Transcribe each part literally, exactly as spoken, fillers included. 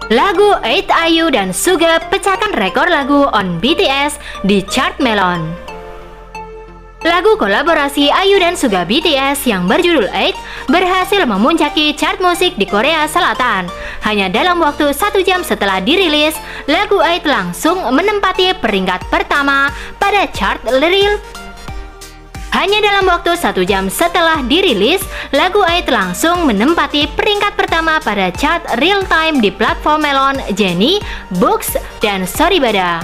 Lagu eight I U dan Suga pecahkan rekor lagu on B T S di chart Melon. Lagu kolaborasi I U dan Suga B T S yang berjudul eight berhasil memuncaki chart musik di Korea Selatan. Hanya dalam waktu satu jam setelah dirilis, lagu eight langsung menempati peringkat pertama pada chart Real. Hanya dalam waktu satu jam setelah dirilis, lagu eight langsung menempati peringkat pertama pada chart real time di platform Melon, Jennie, Books, dan Soribada.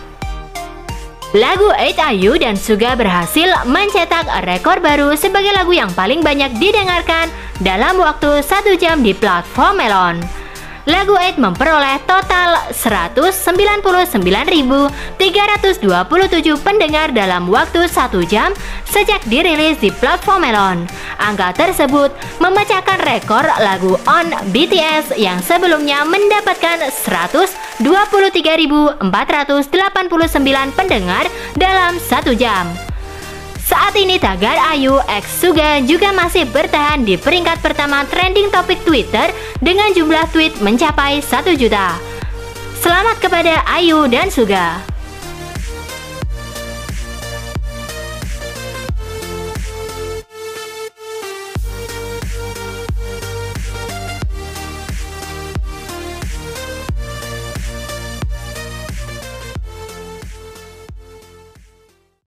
Lagu eight I U dan Suga berhasil mencetak rekor baru sebagai lagu yang paling banyak didengarkan dalam waktu satu jam di platform Melon. Lagu eight memperoleh total seratus sembilan puluh sembilan ribu tiga ratus dua puluh tujuh pendengar dalam waktu satu jam sejak dirilis di platform Melon. Angka tersebut memecahkan rekor lagu on B T S yang sebelumnya mendapatkan seratus dua puluh tiga ribu empat ratus delapan puluh sembilan pendengar dalam satu jam. Saat ini tagar I U x Suga juga masih bertahan di peringkat pertama trending topik Twitter dengan jumlah tweet mencapai satu juta. Selamat kepada I U dan Suga.